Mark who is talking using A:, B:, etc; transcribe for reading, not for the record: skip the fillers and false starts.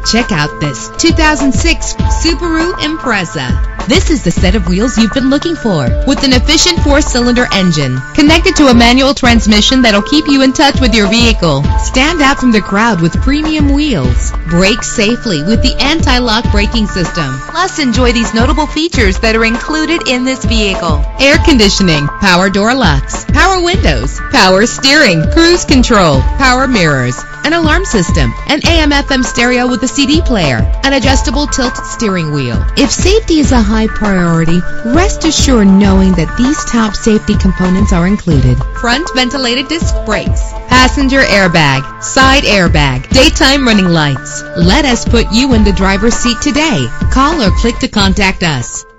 A: Check out this 2006 Subaru Impreza. This is the set of wheels you've been looking for, with an efficient 4-cylinder engine connected to a manual transmission that'll keep you in touch with your vehicle. Stand out from the crowd with premium wheels. Brake safely with the anti-lock braking system. Plus, enjoy these notable features that are included in this vehicle: air conditioning, power door locks, power windows, power steering, cruise control, power mirrors, an alarm system, an AM/FM stereo with a CD player, an adjustable tilt steering wheel. If safety is a high priority, rest assured knowing that these top safety components are included: front ventilated disc brakes, passenger airbag, side airbag, daytime running lights. Let us put you in the driver's seat today. Call or click to contact us.